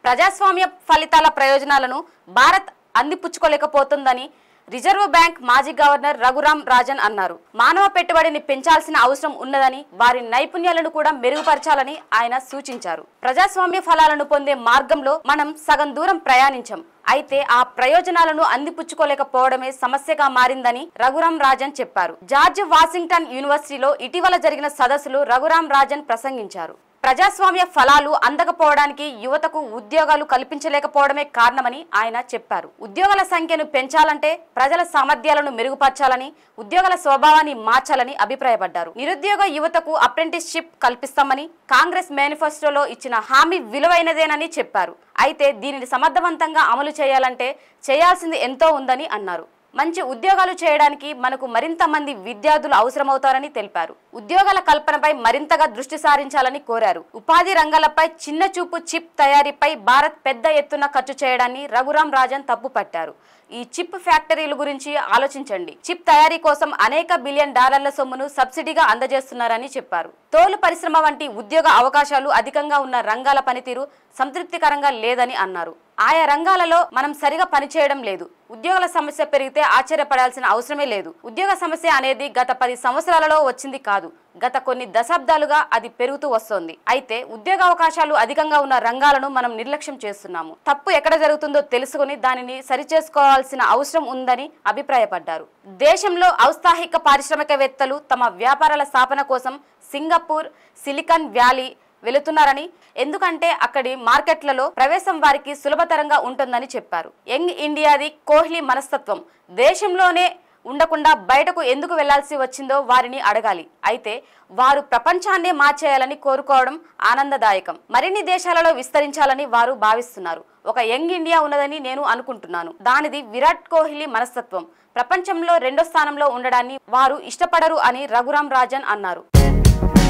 ప్రజాస్వామ్య ఫలితాల ప్రయోజనాలను భారత్ అందిపుచ్చుకోలేకపోతుందని రిజర్వ్ బ్యాంక్ మాజీ గవర్నర్ రఘురాం రాజన్ అన్నారు. మానవ పెట్టుబడిని పెంచాల్సిన అవసరం ఉన్నదని, వారి నైపుణ్యాలను కూడా మెరుగుపరచాలని ఆయన సూచించారు. ప్రజాస్వామ్య ఫలాలను పొందే మార్గంలో మనం సగం దూరం ప్రయాణించాం. అయితే ఆ ప్రయోజనాలను అందిపుచ్చుకోలేకపోవడమే సమస్యగా మారిందని రఘురాం రాజన్ చెప్పారు. జార్జ్ వాషింగ్టన్ యూనివర్సిటీలో ఇటీవల జరిగిన సదస్సులో రఘురాం రాజన్ ప్రసంగించారు. ప్రజాస్వామ్య ఫలాలు అందకపోవడానికి యువతకు ఉద్యోగాలు కల్పించలేకపోవడమే కారణమని ఆయన చెప్పారు. ఉద్యోగాల సంఖ్యను పెంచాలంటే ప్రజల సామర్థ్యాలను మెరుగుపరచాలని, ఉద్యోగాల స్వభావాన్ని మార్చాలని అభిప్రాయపడ్డారు. నిరుద్యోగ యువతకు అప్రెంటిస్షిప్ కల్పిస్తామని కాంగ్రెస్ మేనిఫెస్టోలో ఇచ్చిన హామీ విలువైనదేనని చెప్పారు. అయితే దీనిని సమర్థవంతంగా అమలు చేయాలంటే చేయాల్సింది ఎంతో ఉందని అన్నారు. మంచి ఉద్యోగాలు చేయడానికి మనకు మరింత మంది విద్యార్థులు అవసరమవుతారని తెలిపారు. ఉద్యోగాల కల్పనపై మరింతగా దృష్టి సారించాలని కోరారు. ఉపాధి రంగాలపై చిన్న చూపు చిప్ తయారీపై భారత్ పెద్ద ఎత్తున ఖర్చు చేయడాన్ని రఘురాం రాజన్ తప్పుపట్టారు. ఈ చిప్ ఫ్యాక్టరీల గురించి ఆలోచించండి. చిప్ తయారీ కోసం అనేక బిలియన్ డాలర్ల సొమ్మును సబ్సిడీగా అందజేస్తున్నారని చెప్పారు. తోలు పరిశ్రమ వంటి ఉద్యోగ అవకాశాలు అధికంగా ఉన్న రంగాల పనితీరు సంతృప్తికరంగా లేదని అన్నారు. ఆయా రంగాలలో మనం సరిగా పనిచేయడం లేదు. ఉద్యోగాల సమస్య పెరిగితే ఆశ్చర్యపడాల్సిన అవసరమే లేదు. ఉద్యోగ సమస్య అనేది గత 10 సంవత్సరాలలో వచ్చింది కాదు. గత కొన్ని దశాబ్దాలుగా అది పెరుగుతూ వస్తోంది. అయితే ఉద్యోగ అవకాశాలు అధికంగా ఉన్న రంగాలను మనం నిర్లక్ష్యం చేస్తున్నాము. తప్పు ఎక్కడ జరుగుతుందో తెలుసుకుని దానిని సరిచేసుకోవాల్సిన అవసరం ఉందని అభిప్రాయపడ్డారు. దేశంలో ఔత్సాహిక పారిశ్రామికవేత్తలు తమ వ్యాపారాల స్థాపన కోసం సింగపూర్, సిలికాన్ వ్యాలీ వెళుతున్నారని, ఎందుకంటే అక్కడి మార్కెట్లలో ప్రవేశం వారికి సులభతరంగా ఉంటుందని చెప్పారు. యంగ్ ఇండియాది కోహ్లీ మనస్తత్వం. దేశంలోనే ఉండకుండా బయటకు ఎందుకు వెళ్లాల్సి వచ్చిందో వారిని అడగాలి. అయితే వారు ప్రపంచాన్నే మార్చేయాలని కోరుకోవడం ఆనందదాయకం. మరిన్ని దేశాలలో విస్తరించాలని వారు భావిస్తున్నారు. ఒక యంగ్ ఇండియా ఉన్నదని నేను అనుకుంటున్నాను. దానిది విరాట్ కోహ్లీ మనస్తత్వం. ప్రపంచంలో 2వ స్థానంలో ఉండడాన్ని వారు ఇష్టపడరు అని రఘురాం రాజన్ అన్నారు.